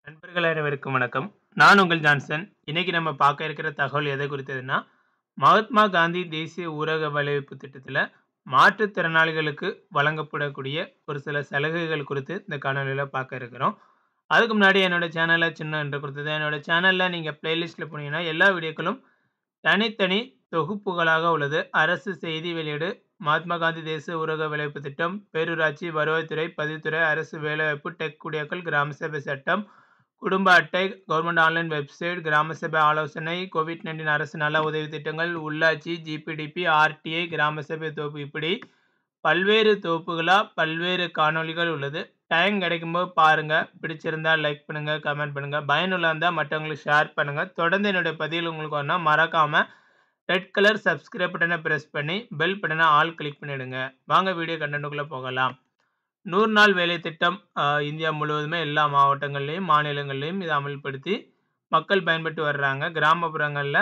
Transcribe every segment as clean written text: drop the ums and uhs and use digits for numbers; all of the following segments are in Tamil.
நண்பர்கள் அனைவருக்கும் வணக்கம். நான் உங்கள் ஜான்சன். இன்னைக்கு நம்ம பார்க்க இருக்கிற தகவல் எதை குறித்ததுன்னா, மகாத்மா காந்தி தேசிய ஊரக வேலைவாய்ப்பு திட்டத்தில மாற்றுத்திறனாளிகளுக்கு வழங்கப்படக்கூடிய ஒரு சில சலுகைகள் குறித்து இந்த காணொளியில பார்க்க இருக்கிறோம். அதுக்கு முன்னாடி என்னோட சேனல சின்ன இன்ட்ரோ கொடுத்தது. என்னோட சேனல்ல நீங்க பிளேலிஸ்ட்ல போனீங்கன்னா, எல்லா வீடியோக்களும் தனித்தனி தொகுப்புகளாக உள்ளது. அரசு செய்தி வெளியீடு, மகாத்மா காந்தி தேசிய ஊரக வேலைவாய்ப்பு திட்டம், பேரூராட்சி, வருவாய்த்துறை, பதிவுத்துறை, அரசு வேலைவாய்ப்பு, டெக் குடியாக்கள், கிராம சபை சட்டம், குடும்ப அட்டை, கவர்மெண்ட் ஆன்லைன் வெப்சைட், கிராம சபை ஆலோசனை, கோவிட்-19 அரசு நல உதவி திட்டங்கள், உள்ளாட்சி, ஜிபிடிபி, ஆர்டிஐ, கிராம சபை தொகுப்பு இப்படி பல்வேறு தொகுப்புகளா பல்வேறு காணொளிகள் உள்ளது. டைம் கிடைக்கும்போது பாருங்க. பிடிச்சிருந்தா லைக் பண்ணுங்க, கமெண்ட் பண்ணுங்க. பயனுள்ளதா இருந்தா மற்றவங்களுக்கு ஷேர் பண்ணுங்க. தொடர்ந்து என்னுடைய பதிவுகள் உங்களுக்கு வரணும்னா மறக்காம ரெட் கலர் சப்ஸ்கிரைப் பட்டனை பிரஸ் பண்ணி பெல் பட்டனை ஆல் கிளிக் பண்ணிடுங்க. வாங்க வீடியோ கண்டென்ட்டுக்குள்ள போகலாம். 100 நாள் வேலை திட்டம் இந்தியா முழுவதுமே எல்லா மாவட்டங்கள்லையும் மாநிலங்கள்லையும் இதை அமல்படுத்தி மக்கள் பயன்பெற்று வர்றாங்க. கிராமப்புறங்களில்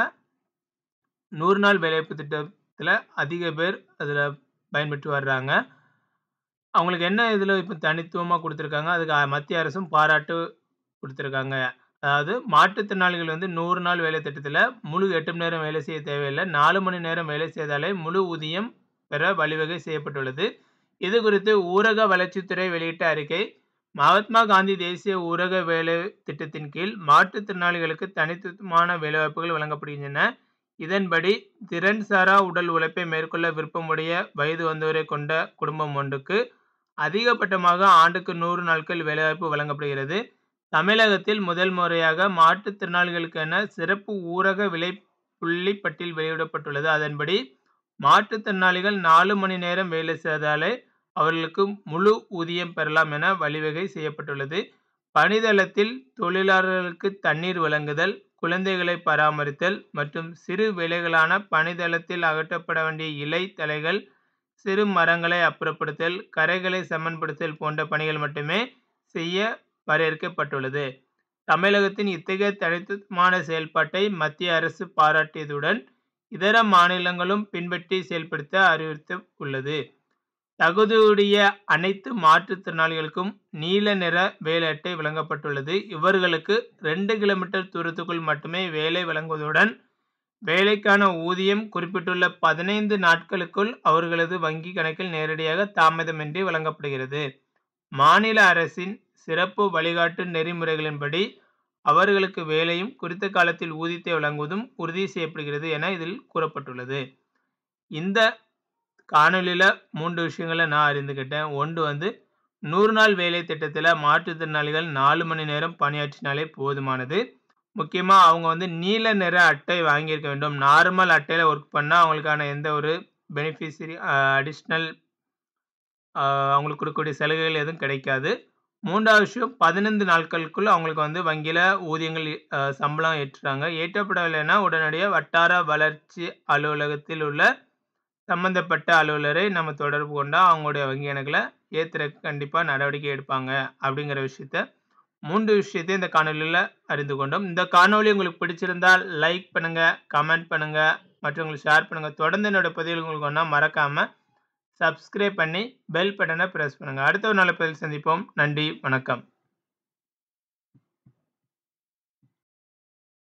100 நாள் வேலைவாய்ப்பு திட்டத்தில் அதிக பேர் அதில் பயன்பெற்று வர்றாங்க. அவங்களுக்கு என்ன இதில் இப்போ தனித்துவமாக கொடுத்துருக்காங்க, அதுக்கு மத்திய அரசும் பாராட்டு கொடுத்துருக்காங்க. அதாவது மாற்றுத்திறனாளிகள் 100 நாள் வேலை திட்டத்தில் முழு 8 மணி நேரம் வேலை செய்ய தேவையில்லை, 4 மணி நேரம் வேலை செய்தாலே முழு ஊதியம் பெற வழிவகை செய்யப்பட்டுள்ளது. இது குறித்து ஊரக வளர்ச்சித்துறை வெளியிட்ட அறிக்கை, மகாத்மா காந்தி தேசிய ஊரக வேலை திட்டத்தின் கீழ் மாற்றுத்திறனாளிகளுக்கு தனித்துவமான வேலைவாய்ப்புகள் வழங்கப்படுகின்றன. இதன்படி திறன் சாரா உடல் உழைப்பை மேற்கொள்ள விருப்பமுடைய வயது வந்தவரை கொண்ட குடும்பம் ஒன்றுக்கு அதிகபட்சமாக ஆண்டுக்கு 100 நாட்கள் வேலைவாய்ப்பு வழங்கப்படுகிறது. தமிழகத்தில் முதல் முறையாக மாற்றுத்திறனாளிகளுக்கென சிறப்பு ஊரக விலை புள்ளி பட்டியல் வெளியிடப்பட்டுள்ளது. அதன்படி மாற்றுத்திறனாளிகள் 4 மணி நேரம் வேலை செய்தாலே அவர்களுக்கு முழு ஊதியம் பெறலாம் என வழிவகை செய்யப்பட்டுள்ளது. பணிதளத்தில் தொழிலாளர்களுக்கு தண்ணீர் வழங்குதல், குழந்தைகளை பராமரித்தல் மற்றும் சிறு வேலைகளான பணிதளத்தில் அகற்றப்பட வேண்டிய இலை தழைகள், சிறு மரங்களை அப்புறப்படுத்தல், கரைகளை சமன்படுத்தல் போன்ற பணிகள் மட்டுமே செய்ய வரையறுக்கப்பட்டுள்ளது. தமிழகத்தின் இத்தகைய தனித்துவமான செயல்பாட்டை மத்திய அரசு பாராட்டியதுடன் இதர மாநிலங்களும் பின்பற்றி செயல்படுத்த அறிவுறுத்த உள்ளது. தகுதியுடைய அனைத்து மாற்றுத்திறனாளிகளுக்கும் நீல நிற வேலை அட்டை வழங்கப்பட்டுள்ளது. இவர்களுக்கு 2 கிலோமீட்டர் தூரத்துக்குள் மட்டுமே வேலை வழங்குவதுடன் வேலைக்கான ஊதியம் குறிப்பிட்டுள்ள 15 நாட்களுக்குள் அவர்களது வங்கி கணக்கில் நேரடியாக தாமதமின்றி வழங்கப்படுகிறது. மாநில அரசின் சிறப்பு வழிகாட்டு நெறிமுறைகளின்படி அவர்களுக்கு வேலையும் குறித்த காலத்தில் ஊதியத்தை வழங்குவதும் உறுதி செய்யப்படுகிறது என இதில் கூறப்பட்டுள்ளது. இந்த காணொலியில் 3 விஷயங்களை நான் அறிந்துக்கிட்டேன். ஒன்று 100 நாள் வேலை திட்டத்தில் மாற்றுத்திறனாளிகள் 4 மணி நேரம் பணியாற்றினாலே போதுமானது. முக்கியமாக அவங்க நீல நிற அட்டை வாங்கியிருக்க வேண்டும். நார்மல் அட்டையில் ஒர்க் பண்ணால் அவங்களுக்கான எந்த ஒரு பெனிஃபிஷரி அடிஷ்னல் அவங்களுக்கு கொடுக்கக்கூடிய சலுகைகள் எதுவும் கிடைக்காது. 3வது விஷயம் 15 நாட்களுக்குள் அவங்களுக்கு வங்கியில் ஊதியங்கள் சம்பளம் ஏற்றுறாங்க. ஏற்றப்படவில்லைன்னா உடனடியாக வட்டார வளர்ச்சி அலுவலகத்தில் உள்ள சம்பந்தப்பட்ட அலுவலரை நம்ம தொடர்பு கொண்டால் அவங்களுடைய வங்கி கணக்கில் ஏற்றுறதுக்கு கண்டிப்பாக நடவடிக்கை எடுப்பாங்க அப்படிங்கிற விஷயத்த 3 விஷயத்தையும் இந்த காணொலியில் அறிந்து கொண்டோம். இந்த காணொலி உங்களுக்கு பிடிச்சிருந்தால் லைக் பண்ணுங்கள், கமெண்ட் பண்ணுங்கள், மற்றவங்களுக்கு ஷேர் பண்ணுங்கள். தொடர்ந்து என்னோட பதிவுகள் உங்களுக்கு ஒன்றா மறக்காமல் சப்ஸ்கிரைப் பண்ணி பெல் பட்டனை ப்ரெஸ் பண்ணுங்கள். அடுத்த ஒரு நல்ல பதிவில் சந்திப்போம். நன்றி, வணக்கம்.